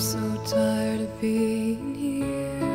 so tired of being here,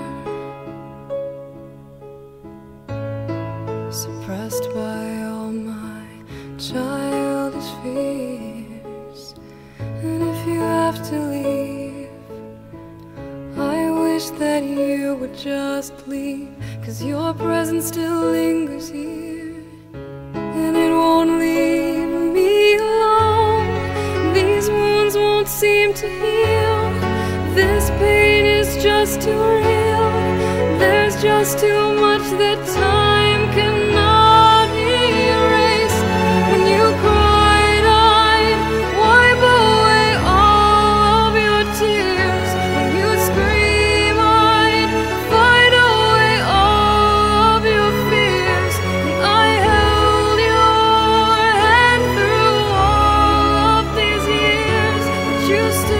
suppressed by all my childish fears. And if you have to leave, I wish that you would just leave, 'cause your presence still lingers here, and it won't leave me alone. These wounds won't seem to heal. This pain is just too real. There's just too much that time cannot erase. When you cried, I'd wipe away all of your tears. When you scream, I'd fight away all of your fears. And I held your hand through all of these years, but you still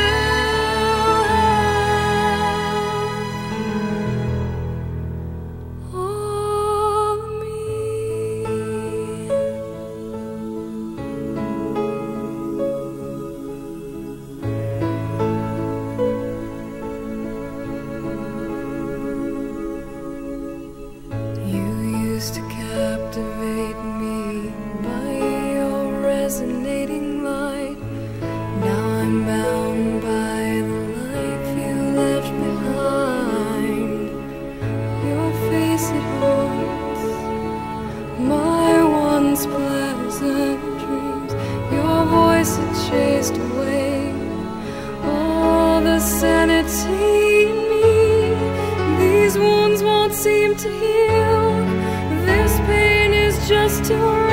to captivate me by your resonating light. Now I'm bound by the life you left behind. Your face, it haunts my once pleasant dreams. Your voice, it chased away all the sanity in me. These wounds won't seem to heal. This pain is just too